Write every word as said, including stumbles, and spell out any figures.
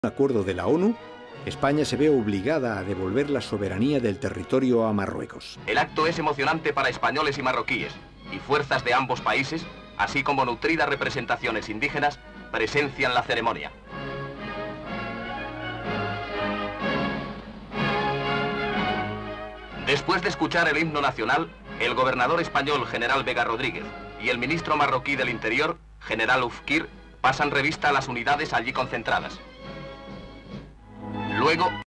acuerdo de la ONU, España se ve obligada a devolver la soberanía del territorio a Marruecos. El acto es emocionante para españoles y marroquíes, y fuerzas de ambos países, así como nutridas representaciones indígenas, presencian la ceremonia. Después de escuchar el himno nacional, el gobernador español, general Vega Rodríguez, y el ministro marroquí del Interior, general Oufkir, pasan revista a las unidades allí concentradas. Luego...